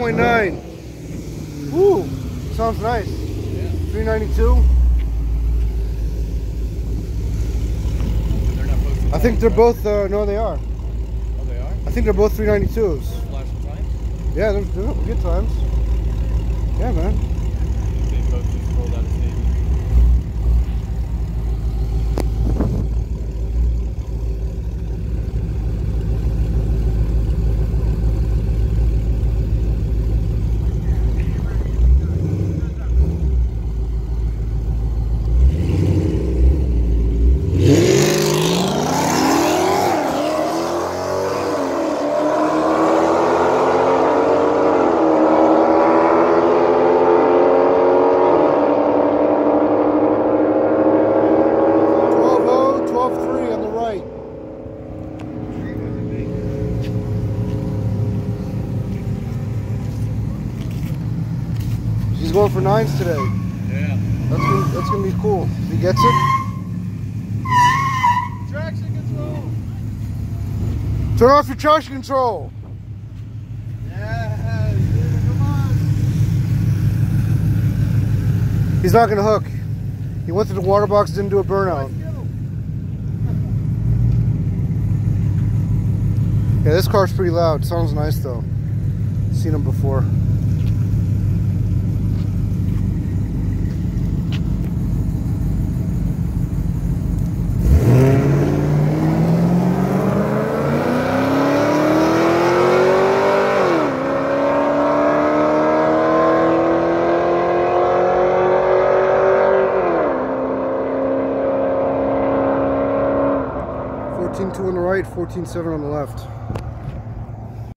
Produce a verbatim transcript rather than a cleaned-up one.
point nine. Ooh, sounds nice. Yeah. three ninety-two. They're not posting I think times, they're right? both, uh, no they are. Oh, they are? I think they're both three ninety-twos. Flashing times? Yeah, they're, they're good times. Yeah, man. They both just rolled out of state. twelve oh, twelve three on the right. She's going for nines today. Yeah. That's gonna, that's gonna be cool. If he gets it. Traction control! Turn off your traction control. Yeah, come on! He's not gonna hook. He went through the water box, didn't do a burnout. Yeah, this car's pretty loud. Sounds nice though. Seen him before. fourteen two on the right, fourteen seven on the left.